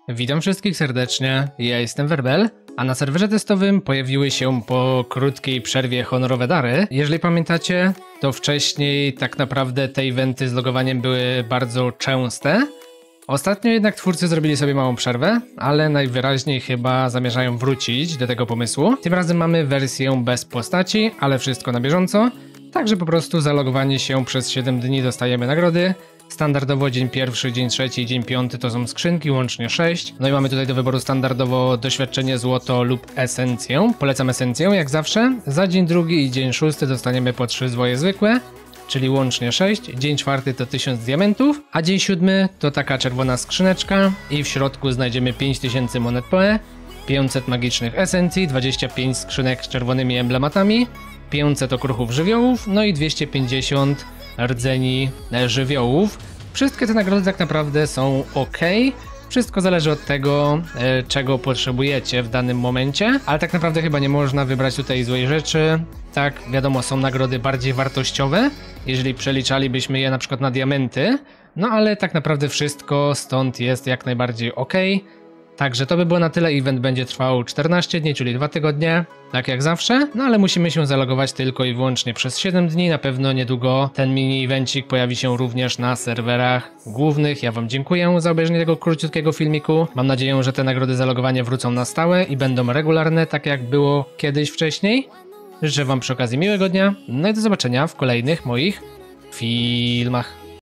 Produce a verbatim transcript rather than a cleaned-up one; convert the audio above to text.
Witam wszystkich serdecznie, ja jestem Werbel, a na serwerze testowym pojawiły się po krótkiej przerwie honorowe dary. Jeżeli pamiętacie, to wcześniej tak naprawdę te eventy z logowaniem były bardzo częste. Ostatnio jednak twórcy zrobili sobie małą przerwę, ale najwyraźniej chyba zamierzają wrócić do tego pomysłu. Tym razem mamy wersję bez postaci, ale wszystko na bieżąco, także po prostu za logowanie się przez siedem dni dostajemy nagrody. Standardowo dzień pierwszy, dzień trzeci i dzień piąty to są skrzynki, łącznie sześć. No i mamy tutaj do wyboru standardowo doświadczenie złoto lub esencję. Polecam esencję jak zawsze. Za dzień drugi i dzień szósty dostaniemy po trzy zwoje zwykłe, czyli łącznie sześć. Dzień czwarty to tysiąc diamentów, a dzień siódmy to taka czerwona skrzyneczka i w środku znajdziemy pięć tysięcy monet P O E, pięćset magicznych esencji, dwadzieścia pięć skrzynek z czerwonymi emblematami, pięćset okruchów żywiołów, no i dwieście pięćdziesiąt rdzeni żywiołów. Wszystkie te nagrody tak naprawdę są ok. Wszystko zależy od tego, e, czego potrzebujecie w danym momencie, ale tak naprawdę chyba nie można wybrać tutaj złej rzeczy. Tak, wiadomo, są nagrody bardziej wartościowe, jeżeli przeliczalibyśmy je na przykład na diamenty, no ale tak naprawdę wszystko stąd jest jak najbardziej ok. Także to by było na tyle, event będzie trwał czternaście dni, czyli dwa tygodnie, tak jak zawsze, no ale musimy się zalogować tylko i wyłącznie przez siedem dni, na pewno niedługo ten mini evencik pojawi się również na serwerach głównych. Ja wam dziękuję za obejrzenie tego króciutkiego filmiku, mam nadzieję, że te nagrody zalogowania wrócą na stałe i będą regularne, tak jak było kiedyś wcześniej. Życzę wam przy okazji miłego dnia, no i do zobaczenia w kolejnych moich filmach.